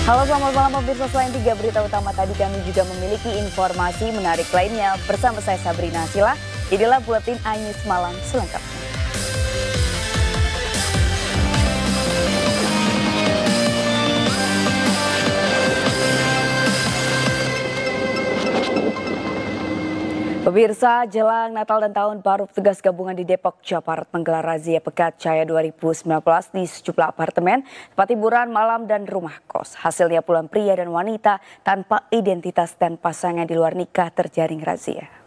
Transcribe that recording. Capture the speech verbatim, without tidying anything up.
Halo, selamat malam pemirsa. Selain tiga berita utama tadi, kami juga memiliki informasi menarik lainnya bersama saya Sabrina Sila. Inilah Buletin Anyus Malam selengkapnya. Pemirsa, jelang Natal dan Tahun Baru, petugas gabungan di Depok, Jawa Barat menggelar razia Pekat Cahaya dua ribu sembilan belas di sejumlah apartemen, tempat hiburan malam dan rumah kos. Hasilnya puluhan pria dan wanita tanpa identitas dan pasangan di luar nikah terjaring razia.